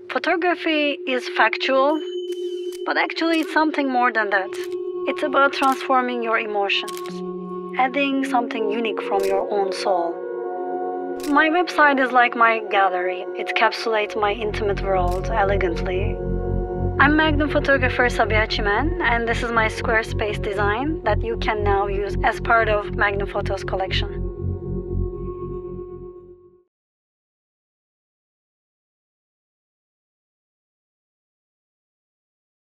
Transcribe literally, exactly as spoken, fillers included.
Photography is factual, but actually it's something more than that. It's about transforming your emotions, adding something unique from your own soul. My website is like my gallery. It encapsulates my intimate world elegantly. I'm Magnum photographer Sabiha Çimen, and this is my Squarespace design that you can now use as part of Magnum Photos collection.